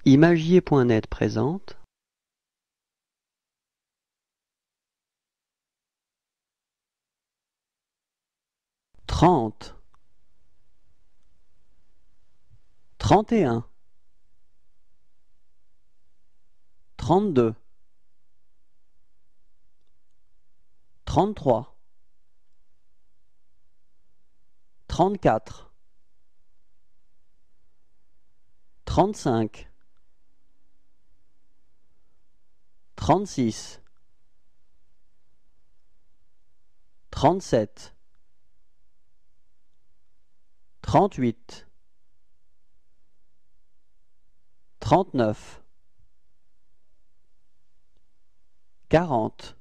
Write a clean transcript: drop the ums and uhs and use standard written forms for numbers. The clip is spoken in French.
Imagier.net présente 30, 31, 32, 33, 34, 35, 36, 37, 38, 39, 40,